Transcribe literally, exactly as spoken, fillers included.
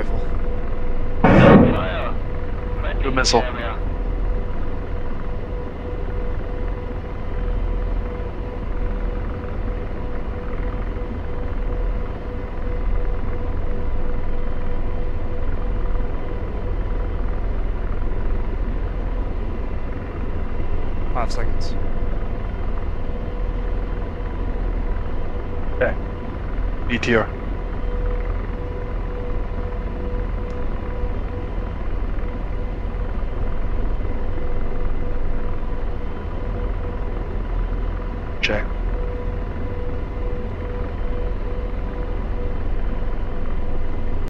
rifle. Do a missile. Five seconds. Okay. B T R.